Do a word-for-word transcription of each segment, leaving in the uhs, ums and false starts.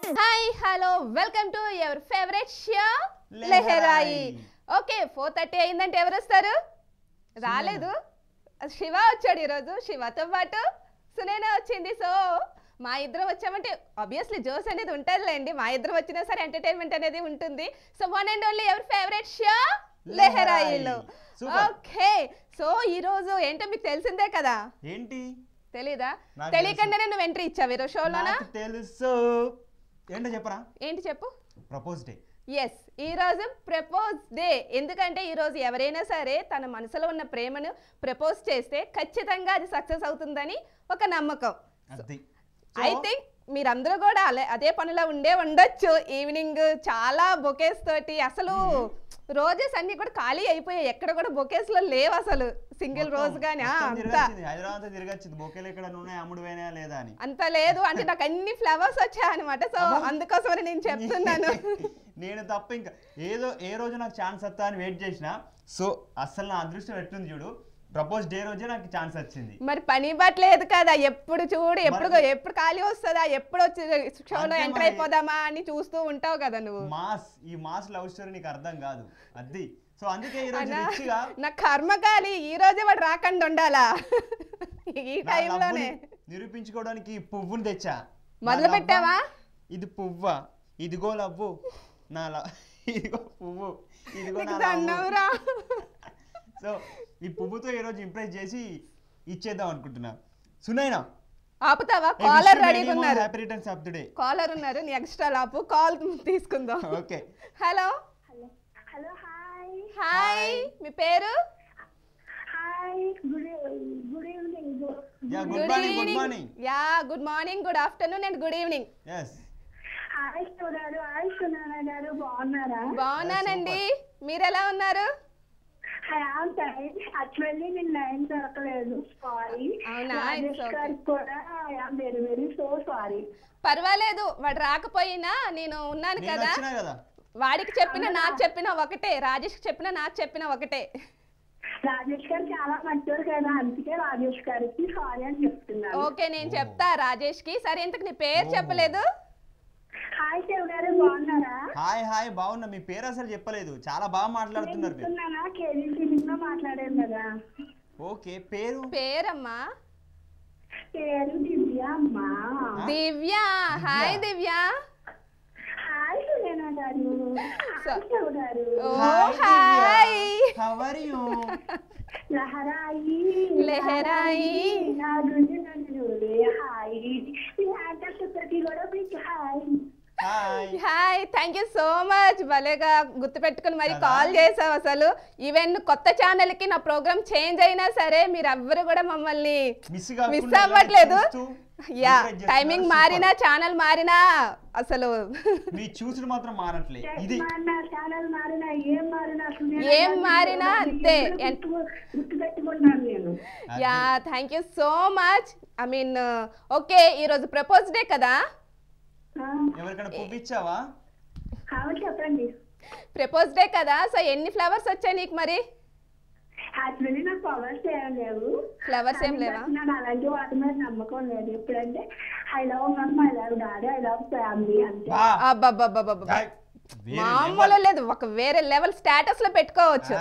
Hi hello welcome to your favourite show Leharayi. Okay, four thirty అయిందంటే ఎవరు వస్తారు? రాలేదు, శివ వచ్చాడు ఈరోజు. శివతో పాటు సునైనా వచ్చింది. సో మా ఇద్దరం వచ్చామంటే ఆబ్వియస్లీ జోస్ అనేది ఉంటుందిలేండి. మా ఇద్దరం వచ్చినా సరే ఎంటర్టైన్మెంట్ అనేది ఉంటుంది. So one and only ever favourite show లెహరాయిలో. ఓకే, సో ఈ రోజు ఏంటో మీకు తెలిసిందే కదా. ఏంటి తెలీదా? తెలియకుండానే నువ్వు ఎంట్రీ ఇచ్చావు ఈరోజు షోలోనా? తెలుసు. ఏంటో చెప్పరా? ఏంటి చెప్పు. Propose day. ఎస్, ఈరోజు ప్రపోజ్ డే. ఎందుకంటే ఈరోజు ఎవరైనా సరే తన మనసులో ఉన్న ప్రేమను ప్రపోజ్ చేస్తే ఖచ్చితంగా అది సక్సెస్ అవుతుందని ఒక నమ్మకం. ఐ థింక్ మీరందరూ కూడా అలే అదే పనిలో ఉండే ఉండొచ్చు. ఈవినింగ్ చాలా బొకేస్ తోటి అసలు రోజెస్ అన్ని కూడా ఖాళీ అయిపోయాయి. ఎక్కడ కూడా బొకేస్ లో లేవు అసలు సింగిల్ రోజ్ గానీ. అంత లేదు అంటే నాకు అన్ని ఫ్లవర్స్ వచ్చాయి అనమాట. సో అందుకోసమని నేను చెప్తున్నాను. నేను తప్ప ఇంకా ఏదో ఏ రోజు నాకు ఛాన్స్ వస్తా అని వెయిట్ చేసిన. సో అసలు నా అదృష్టం ఎట్లుంది చూడు, ప్రపోజ్ డే రోజే నాకు ఛాన్స్ వచ్చింది. మరి పని బట్టలేదు కదా, ఎప్పుడు చూడు ఎప్పుడు ఎప్పుడు ఖాళీ వస్తుందా, ఎప్పుడు వచ్చి షోలో ఎంటర్ అయిపోదామా అని చూస్తూ ఉంటావు కదా నువ్వు. మాస్ ఈ మాస్ లవ్ స్టోరీ నీకు అర్థం కాదు అది. సో అందుకే ఈ రోజు రిచ్గా నా కర్మ కాలి ఈ రోజే వాడు రాకుండా ఉండాలా ఈ టైంలోనే నిరూపించుకోవడానికి పువ్వుని తెచ్చా. మొదలు పెట్టావా? ఇది పువ్వా? ఇదిగో లవ్వు నా ఇదిగో పువ్వు, ఇదిగో నా. సో ఈ పువ్వుతో ఈ రోజు ఇంప్రెస్ చేసి ఇచ్చేద్దాం అనుకుంటున్నా. సునైనా ఆపుతావా? కాలర్ రెడీగా ఉన్నారు. Happy returns of the day. Caller ఉన్నారు, నీ ఎక్స్ట్రా లాపు కాల్ తీసుకుందాం. Okay. Hello hello. Hi. Hi, మీ పేరు? Hi, good good evening. Ya good morning. Good morning. Ya good morning, good afternoon and good evening. yes. Hi గారు, hi Sunaina గారు, బాగున్నారా? బాగున్నానండి, మీరు ఎలా ఉన్నారు? యాక్చువల్లీ నేను లైన్ దొరకలేదు, సారీ. అవునా? కూడా I'm very very so sorry. పర్వాలేదు, వాడు రాకపోయినా నేను ఉన్నాను కదా. వాడికి చెప్పిన నాకు చెప్పిన ఒకటే, రాజేష్ చెప్పిన నాకు చెప్పిన ఒకటే. రాజేష్ గారు చాలా మంచివారు కదా, అందుకే రాజేష్ గారికి సారీ అని చెప్తున్నాను. ఓకే, నేను చెప్తా రాజేష్ కి. సరే, ఇంతకు నీ పేరు చెప్పలేదు. హాయ్ శివ గారు, బాగున్నారా? హాయ్ హాయ్ బాగున్నా. మీ పేరు అసలు చెప్పలేదు. చాలా బాగా మాట్లాడుతున్నారు. మాట్లాడాను కదా. ఓకే, పేరు? పేరమ్మా పేరు దివ్య అమ్మా. దివ్య. హాయ్ దివ్య. హాయ్ సునైనా గారు. శివ గారు. Hi, how are you? లహరాయి లహరాయి నా గుండె నన్ను హాయ్. ఈ ఆటస్ ప్రతి కూడా మీకు hi. Hi hi, thank you so much. భలేగా గుర్తుపెట్టుకుని మరి కాల్ చేసావు. అసలు ఈవెన్ కొత్త ఛానల్ కి నా ప్రోగ్రామ్ చేంజ్ అయినా సరే మీరు ఎవ్వరు కూడా మమ్మల్ని మిస్ అవ్వట్లేదు. యా, టైమింగ్ మారినా ఛానల్ మారినా అసలు మీ చూసుడు మాత్రం మారట్లే. ఇది ఛానల్ మారినా ఏం మారినా ఏం మారినా అంతే. గుర్తుపెట్టుకున్నాను నేను. Yeah, thank you so much. I mean okay, ఈరోజు ప్రపోజ్ డే కదా. ఎవరికైనా పువ్విచ్చావా? చెప్పండి. ప్రపోజ్ డే కదా, సో ఎన్ని ఫ్లవర్స్ వచ్చాయి నీకు మరి? యాక్చువల్లీ నాకు ఫ్లవర్స్ ఏం లేవు. ఫ్లవర్స్ ఏం లేవా? నాకు అలాంటి వాటి మీద నమ్మకం లేదు. ఎప్పుడంటే I love mom, I love daddy, I love family అంతే. అబ్బబ్బబ్బబ్బబ్బ, మామూలు లేదు, ఒక వేరే లెవెల్ స్టేటస్ లో పెట్టుకోవచ్చు.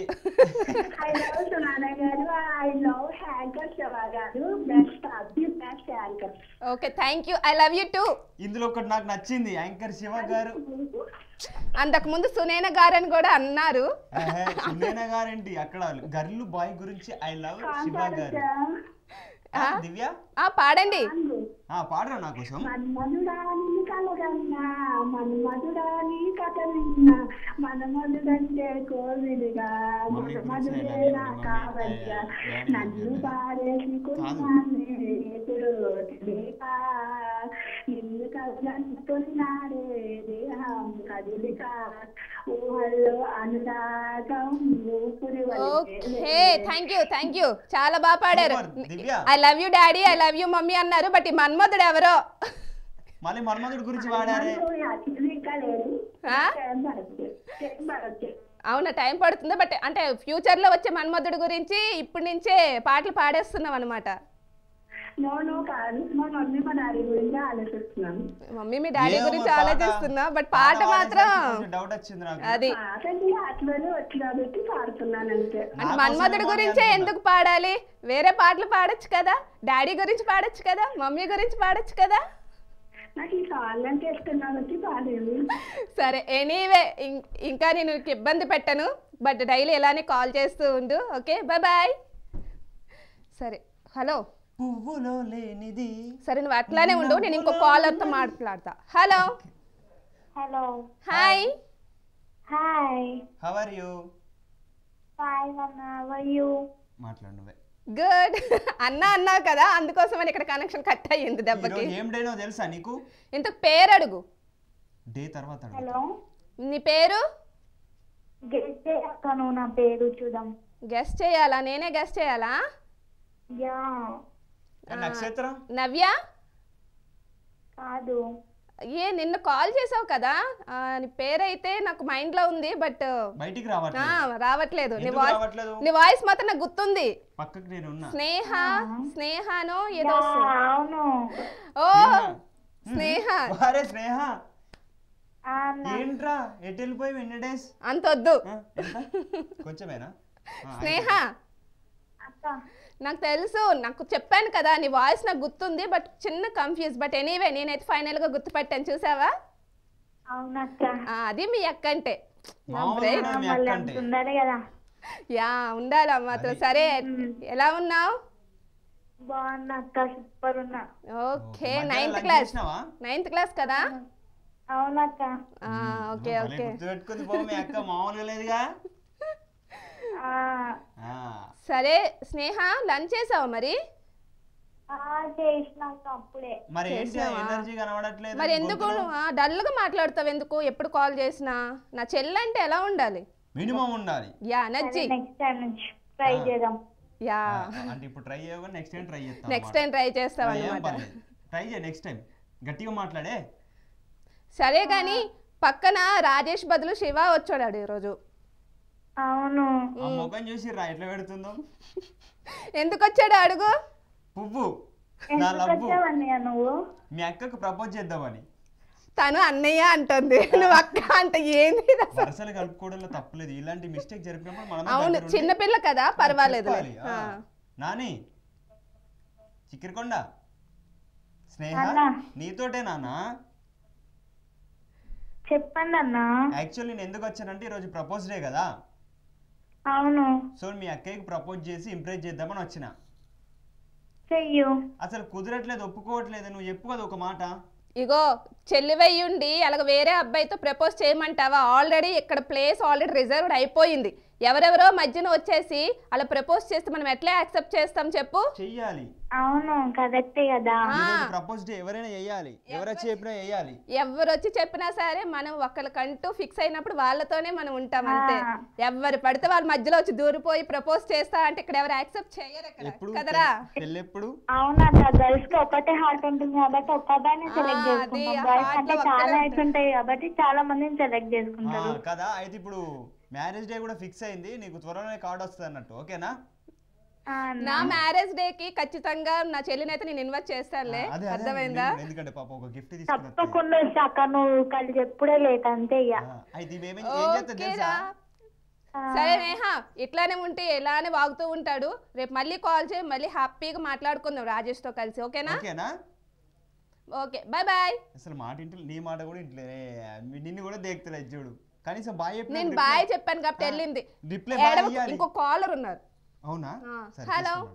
ఐ లవ్ సునైనా గారు, ఐ లవ్ యాంకర్ శివ గారు, best the best anchor. Okay, thank you, I love you too. ఇందులో ఒకటి నాకు నచ్చింది, యాంకర్ శివ గారు. అంతకు ముందు సునైనా గారు అని కూడా అన్నారు. సునైనా గారేంటి, అక్కడ గర్ల్ బాయ్ గురించి ఐ లవ్ శివ గారు. దివ్య పాడండి. పాడరా నా కోసం. మన్మధుడాని కలగన్నా, మన్మధుడాని కథ విన్నా, మన్మధుడంటే కోవిలుగా, మన్మధుడే నా కావయ్యా, నన్ను పారేసి కొన్నానే ఎదురు తెలియక, నిన్ను కలగంటున్నాడే దేహం కదిలిక, ఊహల్లో అనురాగం ఊపిరి. Okay, thank you thank you, చాలా బాగా పాడారు. I love you daddy, I love you mummy అన్నారు. బట్ ఈ మన్మధుడు ఎవరో మళ్ళీ మన్మధుడు గురించి వాడారే. అవునా, టైం పడుతుందా? బట్ అంటే ఫ్యూచర్ లో వచ్చే మన్మధుడు గురించి ఇప్పటి నుంచే పాటలు పాడేస్తున్నాం అనమాట. నో నో కాదు, మా మమ్మీ మా డాడీ గురించి ఆలోచిస్తున్నాను. మమ్మీ మీ డాడీ ఏమో గురించి పాట- ఆలోచిస్తున్నా బట్ పాట మాత్రం డౌట్ వచ్చింది నాకు. అది పాటకి ఆత్మలు వచ్చినా పెట్టి పాడుతున్నాను అంతే. అంటే నా మన్మధుడి కోసమే గురించే అనుకున్నా. ఎందుకు పాడాలి? వేరే పాటలు పాడొచ్చు కదా, డాడీ గురించి పాడొచ్చు కదా, మమ్మీ గురించి పాడొచ్చు కదా. నాకు ఈ సాంగ్ అంటే ఇష్టం కాబట్టి పాడేది. సరే ఎనీవే, ఇంకా నేను నీకు ఇబ్బంది పెట్టను, బట్ డైలీ ఇలానే కాల్ చేస్తూ ఉండు. Okay bye bye. సరే హలో, పువ్వులో లేనిది. సరే నువ్వు అట్లానే ఉండు, నేను ఇంకో కాలర్తో మాట్లాడతా. Hello hello hi, hi how are you? Fine అన్నా, హౌ ఆర్ యు? మాట్లాడు నువ్వే. గుడ్. అన్న అన్నావు కదా, అందుకోసమని ఇక్కడ కనెక్షన్ కట్ అయ్యింది దెబ్బకి. ఈరోజు ఏం డేనో తెలుసా నీకు? ఇంతకు పేరు అడుగు. డే తర్వాత అడుగు. హలో నీ పేరు గెస్ట్ చేయను, నా పేరు చూద్దాం. గెస్ట్ చేయాలా? నేనే గెస్ట్ చేయాలా? యా ఏ నక్షత్రం? నవ్య? కాదు, ఏ నిన్న కాల్ చేసావు కదా, ఆ, నీ పేరైతే నాకు మైండ్ లో ఉంది బట్ బయటికి ఆ, రావట్లేదు. రావట్లేదు. నీ ఎందుకు వాయిస్ రావట్లేదు? నీ వాయిస్ మాత్రం నాకు గుర్తుంది. పక్కకి నేను ఉన్నా. స్నేహ స్నేహనో ఏదో యా, వస్తుంది. అవును. ఓ స్నేహ, వారే స్నేహ, ఆ అన్న, ఏంట్రా ఎటు వెళ్ళిపోయి ఎన్ని డేస్? అంతొద్దు. కొంచెమేనా? ఆ, స్నేహ, అక్క నాకు తెలుసు, నాకు చెప్పాను కదా, నీ వాయిస్ నాకు గుర్తుంది బట్ చిన్న కన్ఫ్యూజ్. బట్ ఎనీవే నేనైతే ఫైనల్ గా గుర్తుపట్టాను, చూసావా? అవునక్క. ఆ, అది మీ అక్క అంటే. నా మామూలుగా brain- మీ మళ్ళీ అక్క అంటే. అంటున్నారు కదా. యా ఉండాలి మాత్రం. సరే ఎలా ఉన్నావు? బాగున్నా అక్క, సూపర్ ఉన్నా. ఓకే, మధ్యాహ్నం నైన్త్ lunch క్లాస్ చేసినావా? నైన్త్ క్లాస్ కదా? అవునక్క. ఆ, ఓకే భలే ఓకే. గుర్తుపెట్టుకుంది పో, మీ అక్క మామూలుగా లేదుగా. ఆ, ఆ, సరే స్నేహ, లంచ్ చేసావా మరి? ఆ, చేసినాక అప్పుడే. మరి ఏంటి చేసావా? ఎనర్జీ కనబడట్లేదు మరి ఎందుకు డల్ గా మాట్లాడతావు ఎందుకు? ఎప్పుడు కాల్ చేసినా నా చెల్లంటే ఎలా ఉండాలి? మినిమం ఉండాలి. Yeah energy. నెక్స్ట్ టైం నుంచి ట్రై ఆ. చేద్దాం. యా ఆ, అంటే ఇప్పుడు ట్రై చేయగా నెక్స్ట్ టైం ట్రై చేస్తాం. నెక్స్ట్ టైం ట్రై చేస్తావు అనమాట. ట్రై చేయి నెక్స్ట్ టైం, గట్టిగా మాట్లాడే. సరే కానీ పక్కన రాజేష్ బదులు శివ వచ్చాడు ఈరోజు. అవును. ఆ ముఖం చూసి రా ఎట్లా పెడుతుందో. ఎందుకు వచ్చాడు అడుగు? పువ్వు నా ఎందుకు లవ్వు వచ్చావన్నయ్య నువ్వు? మీ అక్కకు ప్రపోజ్ చేద్దామని. తను అన్నయ్య అంటుంది, నువ్వు అక్క అంటే ఏంది ఇది అసలు? వరుసలు కలుపుకోవడంలో తప్పలేదు, ఇలాంటి మిస్టేక్ జరిపినప్పుడు మనమే అవును, దగ్గర ఉండి చిన్నపిల్ల కదా, పర్వాలేదు. చెప్పాలి. ఆ. నాని చిక్కిరికొండ స్నేహ అన్నా. నీతోటే నానా. చెప్పండి అన్నా. యాక్చువల్లీ నేను ఎందుకు వచ్చానంటే ఈరోజు ప్రపోజ్ డే కదా, అవును, సో మీ అక్కయ్యకి ప్రపోజ్ చేసి ఇంప్రెస్ చేద్దామని వచ్చిన. చెయ్యు. అసలు కుదరట్లేదు, ఒప్పుకోవట్లేదు. నువ్వు చెప్పు కదా ఒక మాట. ఇగో చెల్లివయ్యుండి అలాగ వేరే అబ్బాయితో ప్రపోజ్ చేయమంటావా? ఆల్రెడీ ఇక్కడ ప్లేస్ ఆల్రెడీ రిజర్వ్డ్ అయిపోయింది. ఎవరెవరో మధ్యన వచ్చేసి అలా ప్రపోజ్ చేస్తే మనం ఎట్లా యాక్సెప్ట్ చేస్తాం చెప్పు? చెయ్యాలి. అవును, కరెక్టే కదా. ప్రపోజ్ డే ఎవరైనా చెయ్యాలి, ఎవరైనా చెప్పినా చెయ్యాలి. ఎవరు వచ్చి చెప్పినా సరే మనం ఒకరికంటూ ఫిక్స్ అయినప్పుడు వాళ్ళతోనే మనం ఉంటాం అంతే. ఆ. ఎవరు పడితే వాళ్ళ మధ్యలో వచ్చి దూరిపోయి ప్రపోజ్ చేస్తా అంటే ఇక్కడ ఎవరు యాక్సెప్ట్ చేయరు ఇక్కడ, ఎప్పుడు కదరా? పెళ్ళెప్పుడు? అవునక్క, గర్ల్స్ కి ఒకటే హార్ట్ ఉంటుంది కాబట్టి ఒక్క అబ్బాయిని ఆ, సెలెక్ట్ అది చేసుకుంటాం. ఆ బాయ్స్ heart అంటే లో చాలా ఒక్కరే హైట్స్ ఉంటాయి కాబట్టి చాలా మందిని సెలెక్ట్ ఆ, చేసుకుంటారు. కదా. అయితే ఇప్పుడు మ్యారేజ్ డే కూడా ఫిక్స్ అయింది, నీకు త్వరలోనే కార్డు వస్తుంది అన్నట్టు, ఓకేనా? ఆ, అన్న. నా మ్యారేజ్ డే కి ఖచ్చితంగా నా చెల్లినైతే నేను ఇన్వైట్ చేస్తానులే, అదే, అదే, అర్థమైందా? నేను- ఎందుకంటే పాప ఒక గిఫ్ట్ తీసుకుని తప్పకుండా వస్తా అక్క, నువ్వు కలిసి ఎప్పుడే లేట్ అంతే ఇక. అయితే ఇవేమీ ఏం చేస్తా తెలుసా? ఓకేరా. సరే నేహ, ఇట్లానే ఉంటే ఇలానే వాగుతూ ఉంటాడు. రేపు మళ్ళీ కాల్ చేయి, మళ్ళీ హ్యాపీగా మాట్లాడుకుందాం రాజేష్ తో కలిసి, ఓకేనా? ఓకేనా? Okay bye bye. అసలు మాట ఇంట్లో నీ మాట కూడా ఇంట్లో నిన్ను కూడా దేక్తలేదు చూడు. కనీసం బాయ్ చెప్పి నేను బాయ్ చెప్పాను కాబట్టి వెళ్ళింది. రిప్లై ఏడవకు, బాయ్ ఇయ్యాలి. ఇంకో కాలర్ ఉన్నారు. అవునా? ఆ, సరే, హలో. తీసుకున్నాను.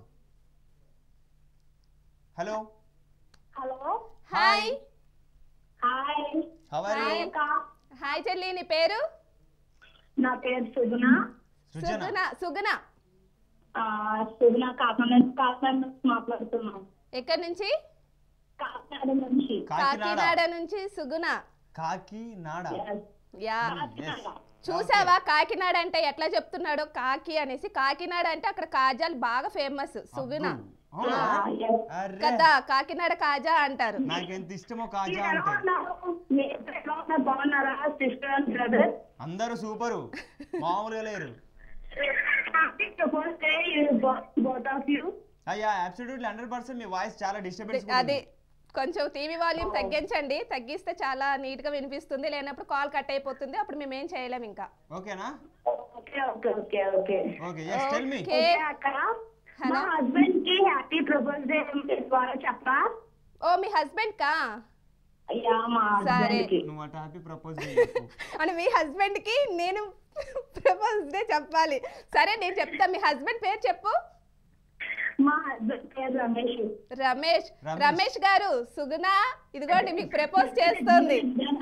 Hello hello hi hi how are you? అక్క, హాయ్ చెల్లి, నీ పేరు? నా పేరు సుగుణ. సృజన. సుగుణ. సుగుణ ఆ, సుగుణ కాకినాడ నుంచి కాకినాడ నుంచి మాట్లాడుతున్నాం. ఎక్కడి నుంచి? కాకినాడ నుంచి. కాకినాడ. కాకినాడ నుంచి Suguna. Kakinada. Yes. Yeah Yes. చూసావా కాకినాడ అంటే ఎట్లా చెప్తున్నాడో, కాకి అనేసి. కాకినాడ అంటే అక్కడ కాజాలు బాగా ఫేమస్, సుగుణ. అబ్బో. అవునా? Ah, yes. అర్రే, కదా, కాకినాడ కాజా అంటారు. నాకెంత ఇష్టమో కాజా మీరు ఎలా అంటే. ఉన్నారు? మీరు ఎలా ఉన్నారు? బాగున్నారా సిస్టర్ అండ్ బ్రదర్? అందరూ సూపరు, మామూలుగా లేరు. Happy Proposal Day, both of you. అయ్యా అబ్సల్యూట్లీ హండ్రెడ్ పర్సెంట్ మీ వాయిస్ చాలా డిస్టర్బెన్స్ అది కొంచెం టీవీ వాల్యూమ్ తగ్గించండి, తగ్గిస్తే చాలా నీట్ గా వినిపిస్తుంది, లేనప్పుడు కాల్ కట్ అయిపోతుంది, అప్పుడు మేము ఏం చేయలేం ఇంకా. ఓకేనా? Okay okay okay okay okay yes tell me. Okay అక్క మా హస్బెండ్ కి హ్యాపీ ప్రపోజ్ డే ద్వారా చెప్పా. ఓ మీ హస్బెండ్ కా? అయ్యా మా సరే. హస్బెండ్ కి నువ్వు అట హ్యాపీ ప్రపోజ్ అని మీ హస్బెండ్ కి నేను ప్రపోజ్ డే చెప్పాలి. సరే నేను చెప్తా, మీ హస్బెండ్ పేరు చెప్పు. మా హస్బెండ్ పేరు రమేష్. రమేష్. రమేష్. రమేష్ గారు సుగుణ ఇదిగోండి మీకు ప్రపోజ్ చేస్తుంది.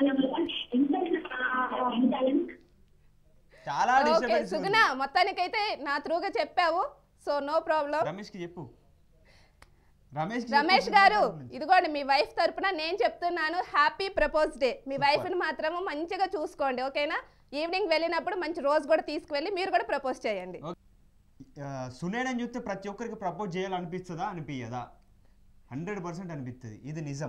చాలా ఓకే డిస్టర్బెన్స్. సుగుణ మొత్తానికైతే నా త్రూగా చెప్పావు, సో నో ప్రాబ్లం. రమేష్ కి చెప్పు. రమేష్ రమేష్ గారు ఇదిగోండి మీ వైఫ్ తరపున నేను చెప్తున్నాను హ్యాపీ ప్రపోజ్ డే. మీ వైఫ్ ని మాత్రము మంచిగా చూసుకోండి, ఓకేనా? ఈవినింగ్ వెళ్ళినప్పుడు మంచి రోజు కూడా తీసుకువెళ్ళి మీరు కూడా ప్రపోజ్ చేయండి. సునేనని చూస్తే ప్రతి ఒక్కరికి ప్రపోజ్ చేయాలనిపిస్తుందా అనిపించదా? హండ్రెడ్ పర్సెంట్ అనిపిస్తుంది, ఇది నిజం.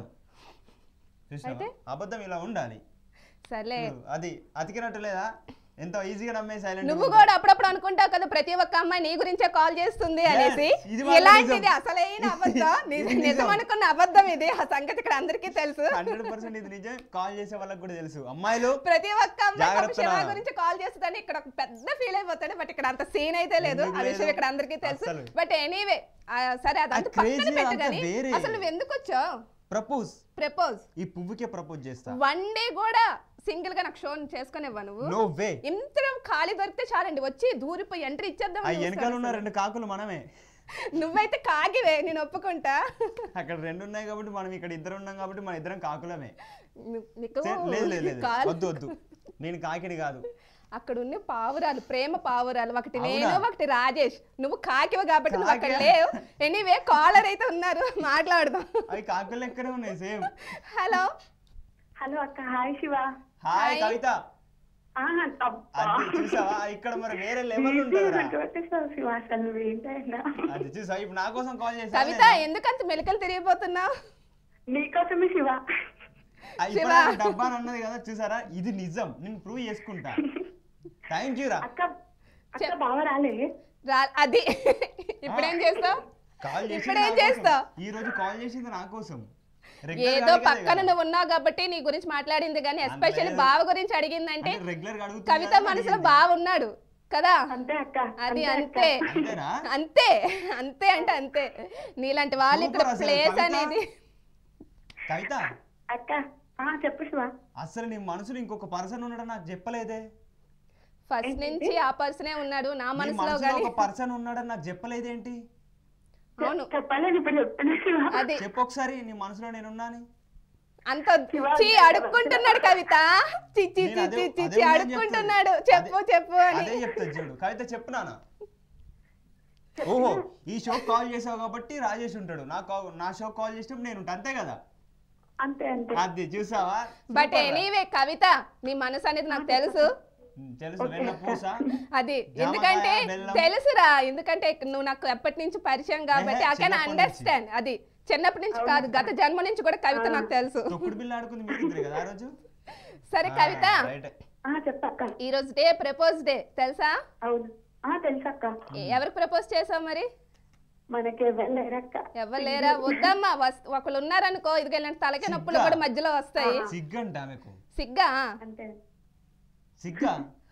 చూసావా? అబద్ధం ఇలా ఉండాలి. సర్లే అది అతికినట్టు లేదా? ఎంతో ఈజీగా నమ్మే సైలెంట్. నువ్వు కూడా అప్పుడప్పుడు అనుకుంటావు కదా ప్రతి ఒక్క అమ్మాయి నీ గురించే కాల్ చేస్తుంది అనేసి. ఇది మాత్రం ఇలాంటిది నిజం. అసలైన అబద్ధం, ఇది నిజం నిజం. నిజం అనుకున్న అబద్ధం ఇది. ఆ సంగతి ఇక్కడ అందరికీ తెలుసు. హండ్రెడ్ పర్సెంట్ ఇది నిజం. కాల్ చేసే వాళ్ళకి కూడా తెలుసు. అమ్మాయిలు ప్రతి ఒక్క అమ్మాయి జాగ్రత్త శివ నాన్న. గురించి కాల్ చేస్తుందని ఇక్కడ ఒక పెద్ద ఫీల్ అయిపోతాడు. బట్ ఇక్కడ అంత సీన్ అయితే లేదు, ఎందుకు ఆ విషయం లేదు? ఇక్కడ అందరికీ తెలుసు. అస్సలు. బట్ ఎనీవే సరే అదంతా ఆ crazy పక్కన పెట్టు అంతా కానీ వేరే. అసలు నువ్వు ఎందుకు వచ్చావు ప్రపోజ్ ప్రపోజ్? ఈ పువ్వుకే ప్రపోజ్ చేస్తా. వన్ డే కూడా సింగిల్ గా నాకు షో చేసుకునేవా నువ్వు? No way. ఇంత ఖాళీ దొరికితే చాలండి, వచ్చి దూరిపోయి ఎంట్రీ ఇచ్చేద్దాం. ఆ వెనకాల ఉన్న రెండు కాకులు మనమే. నువ్వైతే కాగివే, నేను ఒప్పుకుంటా. అక్కడ రెండు ఉన్నాయి కాబట్టి మనం ఇక్కడ ఇద్దరు ఉన్నాం కాబట్టి మన ఇద్దరం కాకులమే. ని- నీకు సే- లేదు లేదు లేదు కాల్- వద్దు వద్దు, నేను కాకిని కాదు. అక్కడ ఉన్న పావురాలు, ప్రేమ పావురాలు, ఒకటి అవునా? నేను ఒకటి రాజేష్. నువ్వు కాకివ కాబట్టి నువ్వు అక్కడ కాకియా? లేవు. ఎనీవే కాలర్ అయితే ఉన్నారు, మాట్లాడదాం. అవి కాకులు ఎక్కడే ఉన్నాయి సేమ్. హలో హలో అక్క. Hi Shiva. Hi Hi. Kavitha. ఆహా, అది చూసావా? ఇక్కడ మరి వేరే లెవెల్ ఉంటుందిరా. కొట్టేస్తావు శివ, అసలు నువ్వేంటైనా. అది చూసావా? ఇప్పుడు నా కోసం కాల్ చేసా. కవిత ఎందుకంత మెలికలు తిరిగిపోతున్నావు? నీకోసమే శివ. ఇప్పుడు డబ్బా అని అన్నది కదా, చూసారా? ఇది నిజం, నేను ప్రూవ్ చేసుకుంటా. థ్యాంక్ యూ రా. అక్క అక్క బావ రాలే. రా- అది ఇప్పుడేం చేస్తావు? కాల్ చేసింది ఇప్పుడేం నా కోసం. చేస్తావు? ఈ రోజు కాల్ చేసింది నా కోసం. ఏదో పక్కన నువ్వు ఉన్నావు కాబట్టి నీ గురించి మాట్లాడింది కానీ ఎస్పెషల్లీ లేదు. బావ గురించి అడిగిందంటే రెగ్యులర్ గా కవిత మనసులో బావ ఉన్నాడు కదా. అంతే అక్క. అది అంతే అక్క. అంతే అంతేనా? అంతే అంతే అంటే అంతే. నీలాంటి వాళ్ళు ఇక్కడ Super అసలు ప్లేస్ కవిత. అనేది. కవిత అక్క ఆ చెప్పు శివ. అసలు నీ మనసులో ఇంకొక పర్సన్ ఉన్నాడని నాకు చెప్పలేదే. ఫస్ట్ నుంచి ఆ పర్సనే ఉన్నాడు నా నీ మనసులో మనసులో గానీ. ఒక పర్సన్ ఉన్నాడని నాకు చెప్పలేదేంటి? అవును చెప్పాలని ఇప్పుడు చెప్తున్నా శివ. అది చెప్పు ఒకసారి, నీ మనసులో నేనున్నాను. అంత చి అడుక్కుంటున్నాడు కవిత. చి చి నేను చి అదే- చి చి అదే చి ఉందని అడుక్కుంటున్నాడు. చెప్తాను. చెప్పు చెప్పు అని. అదే చెప్తా చూడు. కవిత చెప్పునానా? ఓహో, ఈ షో కాల్ చేసావు కాబట్టి రాజేష్ ఉంటాడు. నా కా- నా షో కాల్ చేసినప్పుడు నేను ఉంటా, అంతే కదా? అంతే అంతే. అది చూసావా? బట్ Super రా. ఎనీవే కవిత నీ మనసు అనేది నాకు తెలుసు. ఉమ్, తెలుసు. వెన్న పూస. అది జామకాయ, ఎందుకంటే బెల్లం. తెలుసురా, ఎందుకంటే నువ్వు నాకు ఎప్పటి నుంచి పరిచయం కాబట్టి ఏహే, ఐ కెన్ చిన్నప్పటి అండర్స్టాండ్. అది చిన్నప్పటి నుంచి కాదు, గత జన్మ నుంచి కూడా కవిత నాకు తెలుసు. తొక్కుడు బిల్ల ఆడుకుంది మీరిద్దరు కదా ఆ రోజు. సరే కవిత, ఆ, రైట్. ఆ చెప్పక్క. ఈ రోజు డే ప్రపోజ్ డే తెలుసా? అవును ఆ తెలుసక్క. ఎ- ఎవరికి ప్రపోజ్ చేసావు మరి? మనకి వెళ్ళారక్క. ఎవరు లేరా? వద్దమ్మా, వస్- ఒకళ్ళు ఉన్నారనుకో ఇదిగో ఇలాంటి తలకే నొప్పులు సిగ్గా? కూడా మధ్యలో వస్తాయి. సిగ్గంట ఆమెకు. సిగ్గా? అంతే. సిగ్గా?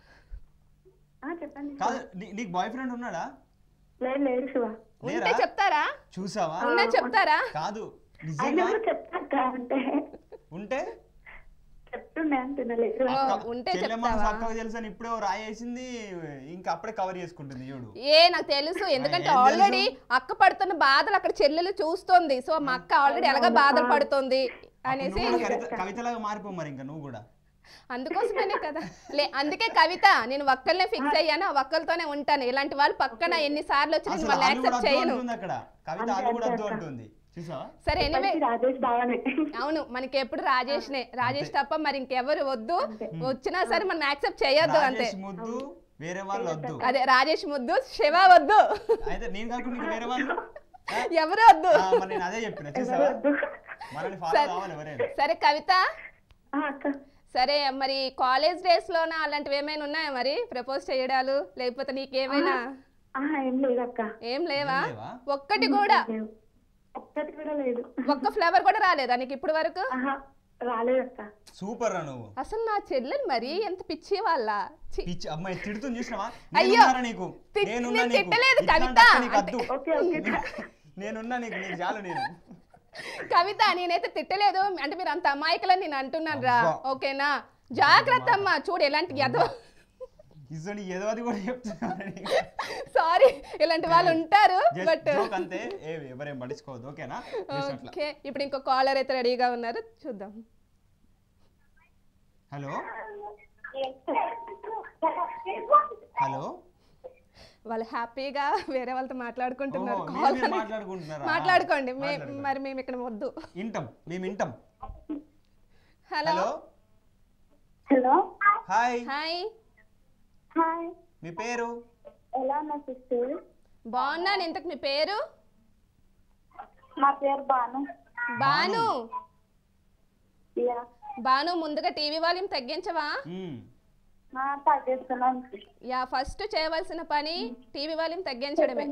ఆ చెప్పండి. కాదు, నీ- నీకు బాయ్ ఫ్రెండ్ ఉన్నాడా? లేదు లేదు శివ. ఉంటే లేరా? చెప్తారా? చూసావా? ఉన్నా చెప్తారా? కాదు, ఆయన నిజంగా చెప్తాక అంటే ఉంటే చెప్తుండే అంటున్నా. లేదు ఓ, అక్క- ఉంటే చెల్లె మనసు చెప్తావా? అక్కకు తెలుసు అని ఇప్పుడే ఓ రాయేసింది, ఇంకా అప్పుడే కవర్ చేసుకుంటుంది చూడు. ఏ నాకు తెలుసు, ఎందుకంటే ఏం ఆల్రెడీ తెలుసు? అక్క పడుతున్న బాధలు అక్కడ చెల్లెలు చూస్తుంది. సో మా అక్క ఆల్రెడీ ఎలాగ బాధలు పడుతుంది అప్పుడు అనేసి నువ్వు కూడా కవిత కవితలాగా మారిపో మరి, ఇంకా నువ్వు కూడా. అందుకోసమనే కదా. లే అందుకే కవిత నేను ఒక్కళ్ళనే ఫిక్స్ అయ్యాను, ఆ ఒక్కరితోనే ఉంటాను. ఇలాంటి వాళ్ళు పక్కన ఎన్నిసార్లు వచ్చి నేను అసలు మళ్ళీ ఆలు కూడా యాక్సెప్ట్ అద్దు చేయను. అంటుంది అక్కడ. కవిత ఆలు కూడా అద్దు అంటుంది, చూసావా? సరే ఎనివే, రాజేష్ బావనే. అవును మనకి ఎప్పుడు రాజేష్నే, రాజేష్ తప్ప మరి ఇంకెవరు వద్దు. వచ్చినా సరే మనం యాక్సెప్ట్ చేయొద్దు అంతే. రాజేష్ ముద్దు, వేరే వాళ్ళు వద్దు. అదే రాజేష్ ముద్దు, శివ వద్దు, అయితే నేను కాకుండా నీకు వేరే వాళ్ళు ఎవరు వద్దు. ఆ, మరి నేను అదే చెప్పిన, చూసావా? మనల్ని ఫాలో కావాలి ఎవరైనా. సరే కవిత, ఆ, అక్క సరే మరి కాలేజ్ డేస్ లోన అలాంటివి ఏమైనా ఉన్నాయా మరి ప్రపోజ్ చేయడాలు, లేకపోతే నీకేమైనా? ఆహా ఏం లేదక్క. ఏం లేవా? ఏం లేవా? ఒక్కటి కూడా లేవు. ఒక్కటి కూడా లేదు. ఒక్క ఫ్లేవర్ కూడా రాలేదా నీకు ఇప్పటి వరకు? ఆహా రాలేదక్క. సూపర్ రా నువ్వు. అసలు నా చెల్లెలు మరి ఎంత పిచ్చి వాళ్ళ ఛీ. పిచ్చి అమ్మాయి తిడుతుంది చూసినావా? అయ్యో, నేనున్నారా నీకు? తిట్- నేనున్నా నేను నీకు. తిట్టలేదు ఇట్లాంటి కవిత. అక్క నీకు వద్దు. ఓకే ఓకే నేనున్నా నీకు, నీకు చాలు నేను. కవిత నేనైతే తిట్టలేదు, అంటే మీరు అంత అమాయకులని నేను అంటున్నాను రా. అబ్బా. ఓకేనా? జాగ్రత్త అమ్మా, చూడు ఎలాంటి ఎదవ. ఇజోని ఏదోది కూడా చెప్తున్నా. సారీ, ఇలాంటి వాళ్ళు ఉంటారు. బట్ జోక్ అంతే, ఏ ఎవరేం పట్టించుకోవద్దు. ఓకేనా? Just అట్లా. ఓకే, ఇప్పుడు ఇంకో కాలర్ అయితే రెడీగా ఉన్నారు, చూద్దాం. Hello hello. వాళ్ళు హ్యాపీగా వేరే వాళ్ళతో మాట్లాడుకుంటున్నారు. ఓహో, Call మీరు మీరు కనెక్ట్- మాట్లాడుకుంటున్నారా? మాట్లాడుకోండి. మే- మాట్లాడుకోండి. మరి మేము ఇక్కడ వద్దు. ఇంటం, మేము ఇంటం. Hello hello hello hi, hi, hi. మీ పేరు? ఎలా ఉన్నా సిస్టర్? బాగున్నాను. ఇంతకు మీ పేరు? నా పేరు బాను. బాను. యా బాను, ముందుగా టీవీ వాల్యూమ్ తగ్గించవా? మ్మ్. నా తగ్గిస్తున్నాను. యా, ఫస్ట్ చేయవలసిన పని టీవీ వాల్యూమ్ తగ్గించడమే.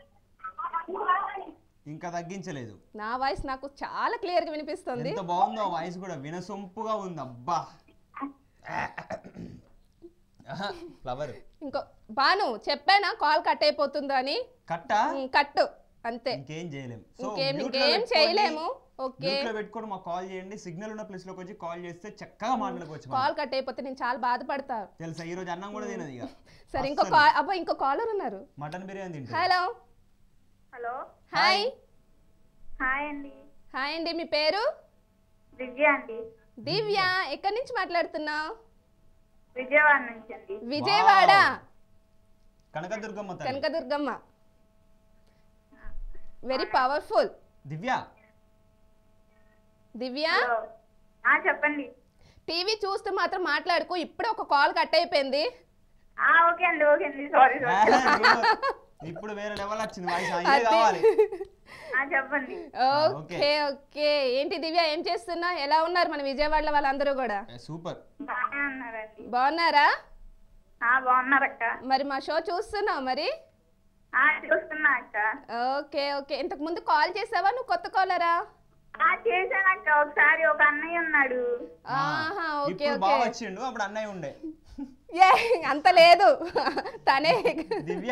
ఇంకా తగ్గించలేదు. నా వాయిస్ నాకు చాలా క్లియర్ గా వినిపిస్తుంది. ఎంత బాగుందో వాయిస్ కూడా, వినసొంపుగా ఉంది. అబ్బా ఫ్లవర్. ఇంకో బాను, చెప్పానా కాల్ కట్ అయిపోతుందా అని? కట్టా? ఉమ్, కట్టు అంతే. ఇంకేం చేయలేం. సో ఇంకేం mute లో ఇంకేం పెట్టుకోండి. చేయలేము. ఓకే, Mute లో పెట్టుకొని మాకు కాల్ చేయండి. సిగ్నల్ ఉన్న ప్లేస్ లోకి వచ్చి కాల్ చేస్తే చక్కగా మాట్లాడుకోవచ్చు మనం. కాల్ కట్ అయిపోతే నేను చాలా బాధపడతా. తెలుసా, ఈ రోజు అన్నం కూడా తినదు ఇక. సరే, ఇంకో కాల్. అబ్బా, ఇంకో కాలర్ ఉన్నారు. మటన్ బిర్యానీ తింటుంది. Hello hello hi. హాయ్ అండి. హాయ్ అండి, మీ పేరు? దివ్య అండి. దివ్య. ఎక్కడి నుంచి మాట్లాడుతున్నావు? విజయవాడ నుంచి అండి. విజయవాడ. కనకదుర్గమ్మ తల్లి. Kanakadurgamma. Very powerful. Divya. Divya, hello. ఆ చెప్పండి. టీవీ చూస్తూ మాత్రం మాట్లాడుకో. ఇప్పుడే ఒక కాల్ కట్ అయిపోయింది. ఆ ఓకే అండి ఓకే అండి సారీ సారీ. ఇప్పుడు వేరే లెవెల్ వచ్చింది వాయిస్. ఇదే అదే. కావాలి. ఆ చెప్పండి. Okay okay. ఏంటి దివ్య, ఏం చేస్తున్నా? ఎలా ఉన్నారు మన విజయవాడలో వాళ్ళందరూ కూడా? సూపర్. బాగానే ఉన్నారండి. బాగున్నారా? ఆ బాగున్నారక్క. మరి మా షో చూస్తున్నావు మరి? ఆ చూస్తున్నా అక్క. Okay okay. ఇంతకు ముందు కాల్ చేసావా, నువ్వు కొత్త కాలరా? ఆ చేశానక్క. ఒకసారి ఒక అన్నయ్య ఉన్నాడు. ఆహా, ఓకే ఇప్పుడు ఓకే. బాగా వచ్చిండు, అప్పుడు అన్నయ్య ఉండే. ఏ అంత లేదు, తనే. దివ్య.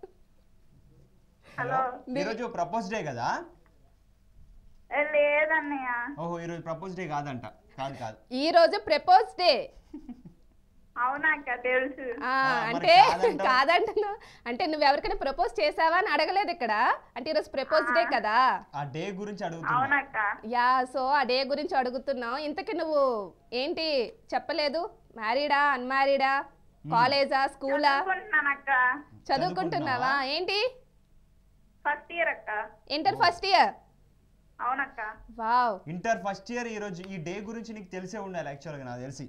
హలో. ఈరోజు ప్రపోజ్ డే కదా? ఏ, లేదన్నయ్య. ఓహో, ఈరోజు ప్రపోజ్ డే కాదంట. కాదు కాదు. ఈ రోజు ప్రపోజ్ డే. అవునా అక్క, తెలుసు. ఆ, మరి అంటే కాదంటావు? కాదంటున్నా అంటే నువ్వు ఎవరికైనా ప్రపోజ్ చేసావా అని అడగలేదు ఇక్కడ. అంటే ఈరోజు ప్రపోజ్ డే కదా. ఆ డే గురించి అడుగుతున్నా. అవునక్క. యా, సో ఆ డే గురించి అడుగుతున్నావు. ఇంతకీ నువ్వు ఏంటి చెప్పలేదు? మ్యారీడా, అన్మ్యారీడా, కాలేజా, స్కూలా? చదువుకుంటున్నానక్క. చదువుకుంటున్నావా? ఏంటి? ఫస్ట్ ఇయర్ అక్క. Inter first year. అవునక్క. వావ్. Inter first year. ఈ రోజు ఈ డే గురించి నీకు తెలిసే ఉండాలి యాక్చువల్గా, నాకు తెలిసి.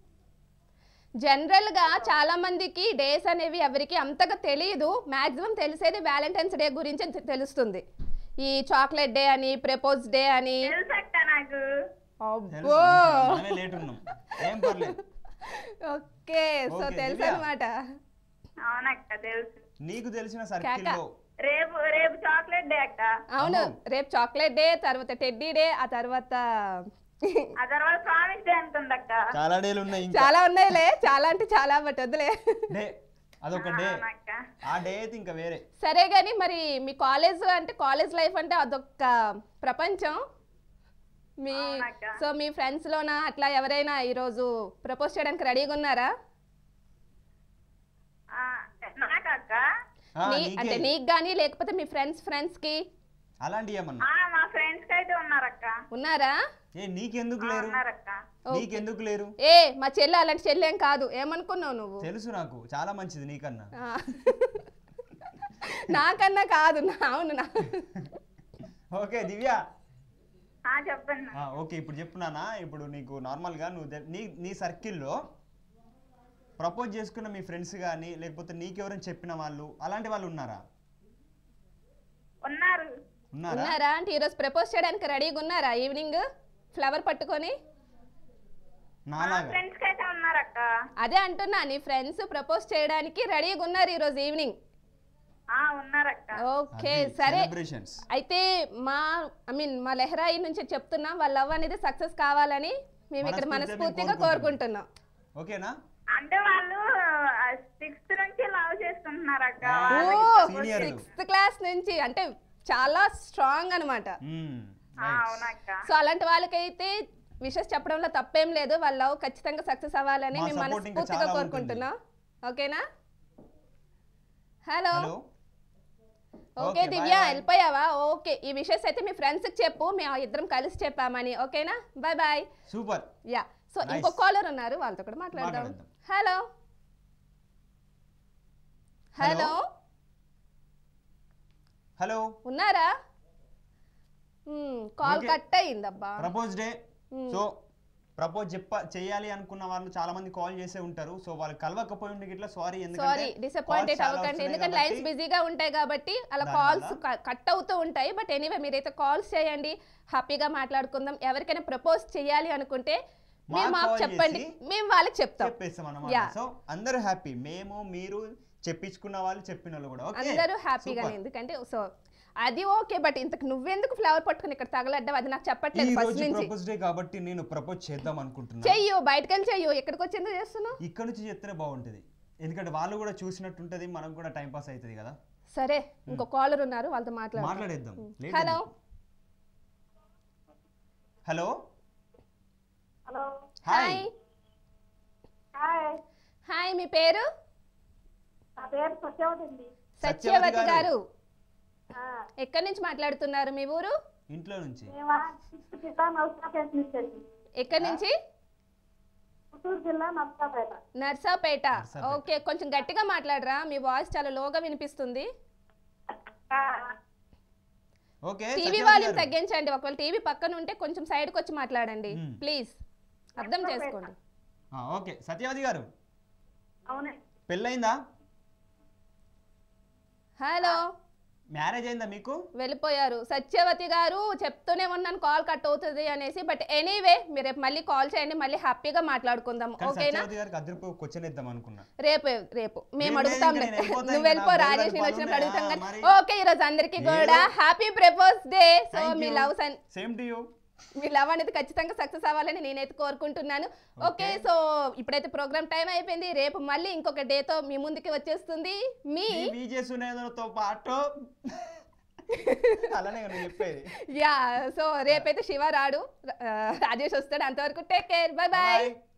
జనరల్ గా చాలా మందికి డేస్ అనేవి ఎవరికి అంతగా తెలియదు. మాక్సిమం తెలిసేది వ్యాలంటైన్స్ డే గురించి తె- తెలుస్తుంది. ఈ చాక్లెట్ డే అని, ప్రపోజ్ డే అని. తెలుసక్క నాకు. తెలుసు, అబ్బో. మనమే లేట్ ఉన్నాం. ఏం పర్లేదు. ఓకే, సో ఓకే, తెలుసు దివ్య. అనమాట. అవునక్క తెలుసు. నీకు తెలిసిన సర్కిల్లో రేపు రేపు చాక్లెట్ డే అక్క. అవును, అమ్మో. రేపు చాక్లెట్ డే, తర్వాత టెడ్డీ డే, ఆ తర్వాత ఆ తర్వాత ప్రామిస్ డే అంటుందక్క. చాలా డేలు ఉన్నాయి. ఇంకా చాలా ఉన్నాయిలే, చాలా అంటే చాలా, బట్ వద్దులే. డే అదొక డే. అవునక్క. ఆ డే అయితే ఇంకా వేరే. సరే గాని మరి మీ కాలేజ్ అంటే కాలేజ్ లైఫ్ అంటే అదొక ప్రపంచం. మీ అవునక్క. సో మీ ఫ్రెండ్స్ లోనా అట్లా ఎవరైనా ఈరోజు ప్రపోజ్ చేయడానికి రెడీగా ఉన్నారా? ఆ, నాకక్క. ఆ, నీ నీకే. అంటే నీకు గానీ లేకపోతే మీ ఫ్రెండ్స్ ఫ్రెండ్స్ కి అలాంటి ఏమన్నా? ఆ, మా ఫ్రెండ్స్ కి అయితే ఉన్నారక్క. ఉన్నారా? ఏ నీకెందుకు ఆ, లేరు? ఉన్నారక్క. నీకెందుకు లేరు? ఏ మా చెల్లి అలాంటి చెల్లి ఏం కాదు. ఏమనుకున్నావు నువ్వు? తెలుసు, నాకు చాలా మంచిది నీకన్నా. ఆ. నాకన్నా కాదు. నా- అవును నా ఓకే దివ్య. ఆ, చెప్పండి. ఆ, ఓకే ఇప్పుడు చెప్పున్నానా. ఇప్పుడు నీకు నార్మల్గా నువ్వు తె- నీ నీ సర్కిల్లో ప్రపోజ్ చేసుకున్న మీ ఫ్రెండ్స్ కానీ, లేకపోతే నీకెవరైనా చెప్పిన వాళ్ళు, అలాంటి వాళ్ళు ఉన్నారా? ఉన్నారు. ఉన్నారా? ఉన్నారా అంటే ఈరోజు ప్రపోజ్ చేయడానికి రెడీగా ఉన్నారా? ఈవినింగ్ ఫ్లవర్ పట్టుకొని. మా నాలాగా. ఫ్రెండ్స్ కి అయితే ఉన్నారక్క. అదే అంటున్నా, నీ ఫ్రెండ్స్ ప్రపోజ్ చేయడానికి రెడీగా ఉన్నారు ఈరోజు ఈవినింగ్. ఆ ఉన్నారక్క. ఓకే సరే సెలబ్రేషన్స్. అయితే మా ఐ మీన్ మా లెహరాయి నుంచి చెప్తున్నాం వాళ్ళ లవ్ అనేది సక్సెస్ కావాలని మేము ఇక్కడ మనస్ఫూర్తిగా మనస్ఫూర్తిగా కోరుకుంటున్నాం. కోరుకుంటున్నాం. ఓకేనా? అంటే వాళ్ళు సిక్స్త్ నుంచి లవ్ చేసుకుంటున్నారు అక్క. ఓ Senior. సిక్స్త్ క్లాస్ నుంచి అంటే చాలా స్ట్రాంగ్ అన్నమాట. మ్మ్. ఆ, Nice. అవునక్క. సో అలాంటి వాళ్ళకైతే విషెస్ చెప్పడంలో తప్పేం లేదు. వాళ్ళ లవ్ ఖచ్చితంగా సక్సెస్ అవ్వాలని మా మేము support ఇంకా మనస్ఫూర్తిగా చాలా కోరుకుంటున్నాం. ఓకేనా? Hello hello. Okay Okay, Divya bye bye. వెళ్ళిపోయావా? ఓకే ఈ విషెస్ అయితే మీ ఫ్రెండ్స్కి చెప్పు, మేము ఇద్దరం కలిసి చెప్పామని. ఓకేనా? Bye bye. Super. Yeah so Nice. ఇంకో కాలర్ ఉన్నారు, వాళ్ళతో కూడా మాట్లాడదాం. మాట్లాడదాం. Hello hello hello. ఉన్నారా? Call Okay. కట్ అయిందబ్బా. Propose day. సో ప్రపోజ్ చెప్ప చేయాలి అనుకున్న వాళ్ళు చాలా మంది కాల్ చేసే ఉంటారు. సో వాళ్ళు కలవకపోయి ఉండి ఇట్లా సారీ, సారీ ఎందుకంటే డిసప్పాయింటెడ్ calls చాలా అవ్వకండి, వస్తున్నాయి ఎందుకంటే కాబట్టి లైన్స్ బిజీగా ఉంటాయి కాబట్టి అలా దానివల్ల కాల్స్ కట్ అవుతూ ఉంటాయి. బట్ ఎనీవే మీరైతే కాల్స్ చేయండి, హ్యాపీగా మాట్లాడుకుందాం. ఎవరికైనా ప్రపోజ్ చేయాలి అనుకుంటే మీరు మాకు మాకు call చెప్పండి, చేసి మేము వాళ్ళకి చెప్తాం. చెప్పేస్తాం అన్నమాట. Yeah. సో అందరూ హ్యాపీ, మేము మీరు చెప్పించుకున్న వాళ్ళు చెప్పిన వాళ్ళు కూడా. ఓకే అందరూ హ్యాపీగానే, ఎందుకంటే సో అది ఓకే. బట్ ఇంతకు నువ్వెందుకు ఫ్లవర్ పట్టుకుని ఇక్కడ తగలడ్డావు, అది నాకు ఈ చెప్పట్లేదు ఫస్ట్ రోజు నుంచి. ప్రపోజ్ డే కాబట్టి నేను ప్రపోజ్ చేద్దాం అనుకుంటున్నా. చెయ్యు, బయటకు వెళ్ళి చెయ్యు. ఎక్కడికి వచ్చి ఎందుకు చేస్తున్నావు? ఇక్కడ నుంచి చెప్తేనే బాగుంటది, ఎందుకంటే వాళ్ళు కూడా చూసినట్టుంటది, మనకు కూడా టైం పాస్ అవుతుంది కదా. సరే ఇంకో కాలర్ ఉన్నారు, వాళ్ళతో మాట్లాడు. మాట్లాడేద్దాం. Hello hello. Hello hi. Hi hi, hi మీ పేరు? నా పేరు సత్యవతి అండి. సత్యవతి సత్యవతి గారు. ఆ, ఎక్కడి నుంచి మాట్లాడుతున్నారు? మీ ఊరు ఇంట్లో నుంచి. మేము చిత్తూరు జిల్లా నర్సాపేట నుంచి అండి. ఎక్కడి నుంచి? చిత్తూరు జిల్లా నర్సాపేట. నర్సాపేట. నర్సాపేట. ఓకే కొంచెం గట్టిగా మాట్లాడరా, మీ వాయిస్ చాలా లోగా వినిపిస్తుంది. ఆ, ఓకే టీవీ సత్యవతి వాల్యూమ్ గారు. తగ్గించండి, ఒకవేళ టీవీ పక్కన ఉంటే కొంచెం సైడ్కి వచ్చి మాట్లాడండి మ్మ్. ప్లీజ్, అర్థం చేసుకోండి. ఆ, ఓకే సత్యవతి గారు, అవునే. పెళ్ళయిందా? హలో మ్యారేజ్ అయిందా మీకు? వెళ్ళిపోయారు. సత్యవతి గారు చెప్తూనే ఉన్నాను కాల్ కట్ అవుతుంది అనేసి. బట్ ఎనీవే మీరు రేపు మళ్ళీ కాల్ చేయండి, మళ్ళీ హ్యాపీగా మాట్లాడుకుందాం. కానీ ఓకేనా? సత్యవతి గారికి అదిరిపోయి క్వశ్చన్ ఇద్దాం అనుకున్నా. రేపు రేపు మేము లేదు, అడుగుతాం. ఇంకా నేను వెళ్ళిపోతా, నువ్వు వెళ్ళిపో, ఇంకా నా రాజేష్ నేను బోల్డ్ వచ్చినప్పుడు పనులు అడుగుతాం ఉన్నాయి. కానీ. మరి ఓకే ఈ రోజు అందరికీ కూడా లేదు. Happy propose day. So Thank మీ you. Loves and same to you. మీ లవ్ అనేది ఖచ్చితంగా సక్సెస్ అవ్వాలని నేనైతే కోరుకుంటున్నాను. ఓకే సో ఇప్పుడైతే ప్రోగ్రామ్ టైం అయిపోయింది. రేపు మళ్ళీ ఇంకొక డేతో మీ ముందుకి వచ్చేస్తుంది మీ విజయ సునేదతో పాటు అలానే నేను చెప్పేది. యా సో రేపైతే శివ రాడు, రాజేష్ వస్తాడు. అంతవరకు take care, bye bye. Bye.